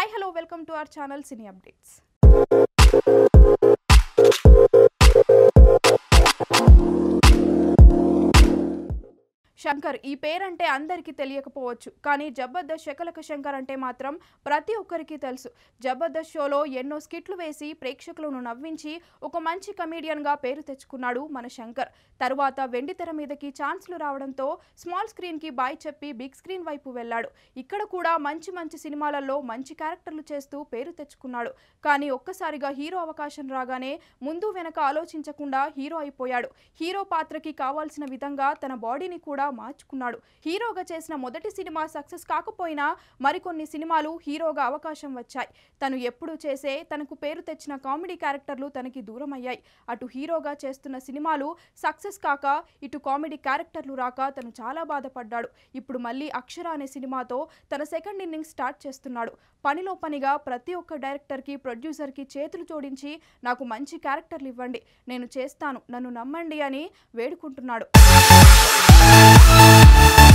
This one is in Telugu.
Hi, hello, welcome to our channel Cine Updates. Shankar ఈ పేరంటే అందరికీ తెలియకపోవచ్చు కానీ జబర్దస్త్ శకలక శంకర్ అంటే మాత్రం ప్రతి ఒక్కరికి తెలుసు. జబర్దస్త్ షోలో ఎన్నో స్కిట్లు వేసి ప్రేక్షకులను నవ్వించి ఒక మంచి కమెడియన్ గా పేరు తెచ్చుకున్నాడు మన శంకర్. తరువాత వెండితెర మీదకి ఛాన్స్లు రావడంతో స్మాల్ స్క్రీన్ కి బాయ్ చెప్పి బిగ్ స్క్రీన్ వైపు వెళ్ళాడు. ఇక్కడ కూడా మంచి సినిమాలలో మంచి క్యారెక్టర్లు చేస్తూ పేరు తెచ్చుకున్నాడు. కానీ ఒక్కసారిగా హీరో అవకాశం రాగానే ముందు వెనక ఆలోచించకుండా హీరో అయిపోయాడు. హీరో పాత్రకి కావాల్సిన విధంగా తన బాడీని కూడా మార్చుకున్నాడు. హీరోగా చేసిన మొదటి సినిమా సక్సెస్ కాకపోయినా మరికొన్ని సినిమాలు హీరోగా అవకాశం వచ్చాయి. తను ఎప్పుడు చేసే తనకు పేరు తెచ్చిన కామెడీ క్యారెక్టర్లు తనకి దూరం అయ్యాయి. అటు హీరోగా చేస్తున్న సినిమాలు సక్సెస్ కాక ఇటు కామెడీ క్యారెక్టర్లు రాక తను చాలా బాధపడ్డాడు. ఇప్పుడు మళ్ళీ అక్షర అనే సినిమాతో తన సెకండ్ ఇన్నింగ్స్ స్టార్ట్ చేస్తున్నాడు. పనిలో పనిగా ప్రతి ఒక్క డైరెక్టర్కి ప్రొడ్యూసర్కి చేతులు జోడించి నాకు మంచి క్యారెక్టర్లు ఇవ్వండి, నేను చేస్తాను, నన్ను నమ్మండి అని వేడుకుంటున్నాడు.